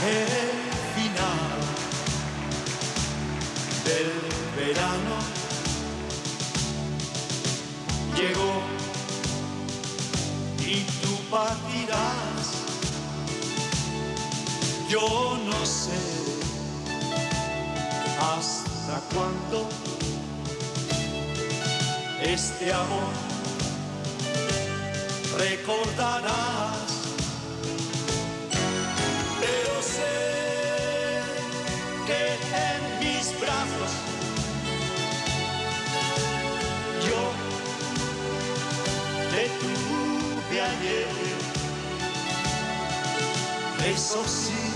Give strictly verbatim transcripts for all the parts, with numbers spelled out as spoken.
el final del verano llegó y tú partirás. Yo no sé hasta cuándo este amor recordarás, pero sé que en mis brazos yo te tuve ayer. Eso sí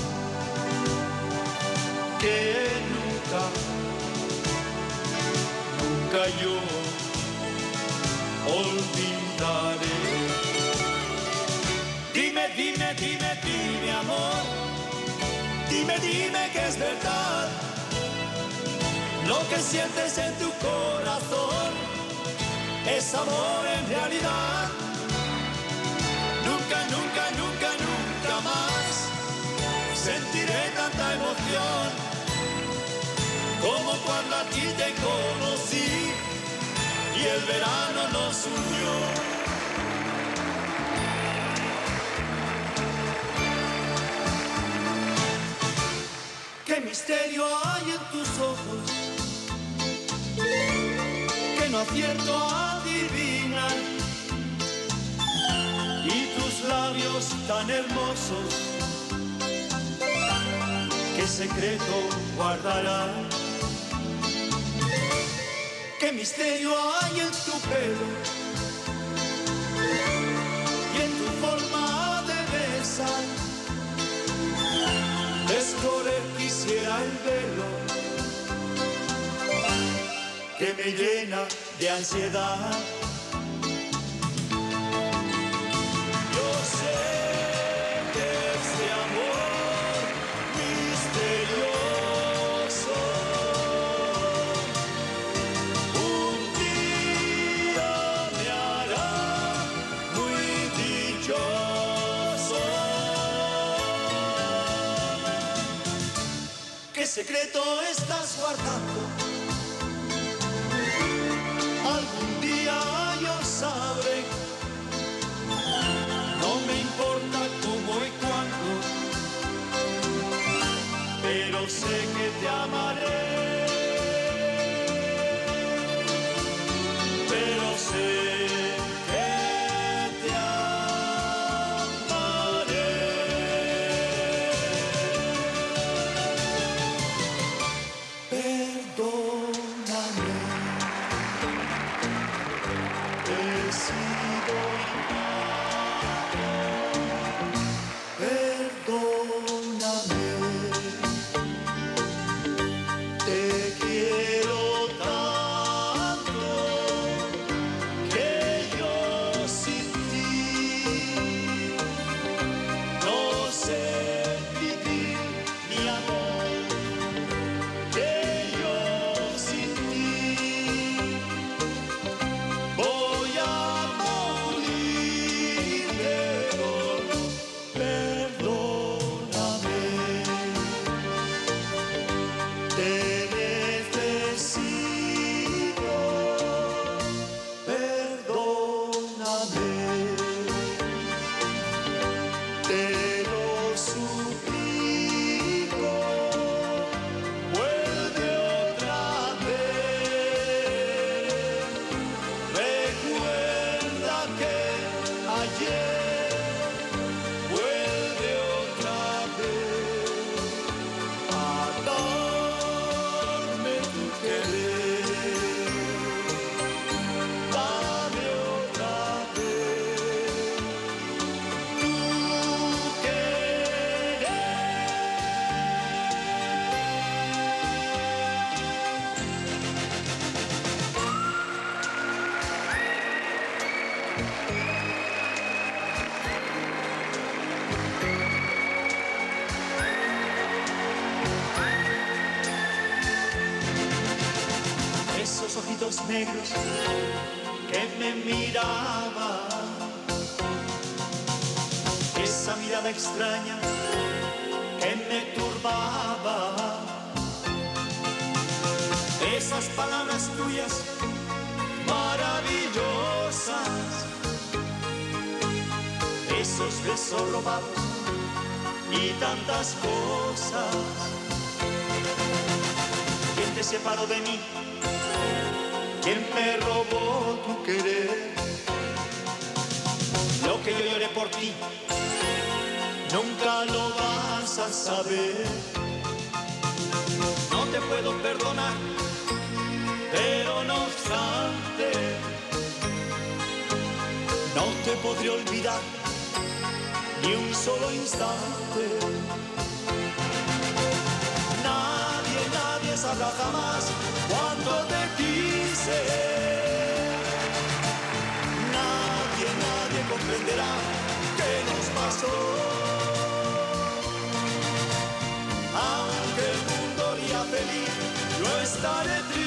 que nunca, nunca yo olvidaré. Dime, dime, dime, dime, amor. Dime, dime que es verdad lo que sientes en tu corazón. Es amor en realidad. Nunca, nunca, nunca, nunca más sentiré tanta emoción como cuando a ti te conocí y el verano nos unió. Qué misterio hay en tus ojos que no acierto a adivinar, y tus labios tan hermosos, qué secreto guardarán. Qué misterio hay en tu pelo y en tu forma de besar. Descorrer quisiera el velo que me llena de ansiedad. Yo sé que este amor misterioso un día me hará muy dichoso. ¿Qué secreto estás guardando? Algún día yo sabré. No me importa cómo y cuándo, pero sé que te amaré. Pero sé que te amaré. Perdóname, he sido ingrato. Perdóname, te quiero tanto que yo sin ti no sé vivir, mi amor, que yo sin ti voy a morir de dolor. Perdóname, te necesito. Perdóname, te lo suplico. Vuelve otra vez. Recuerda que ayer vuelve otra vez a darme tu querer. Dame otra vez tu querer. Esos ojitos negros que me miraban, esa mirada extraña que esas palabras tuyas maravillosas, esos besos robados y tantas cosas. ¿Quién te separó de mí? ¿Quién me robó tu querer? Lo que yo lloré por ti, nunca lo vas a saber. No te puedo perdonar, pero no obstante, no te podré olvidar ni un solo instante. Nadie, nadie sabrá jamás cuánto te quise. Nadie, nadie comprenderá qué nos pasó. Aunque el mundo ría feliz, yo estaré triste.